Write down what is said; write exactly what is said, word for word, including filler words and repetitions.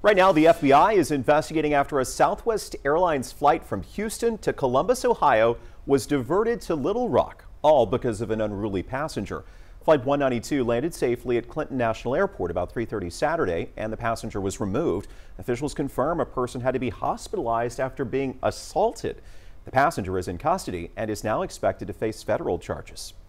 Right now, the F B I is investigating after a Southwest Airlines flight from Houston to Columbus, Ohio was diverted to Little Rock, all because of an unruly passenger. Flight one ninety-two landed safely at Clinton National Airport about three thirty Saturday, and the passenger was removed. Officials confirm a person had to be hospitalized after being assaulted. The passenger is in custody and is now expected to face federal charges.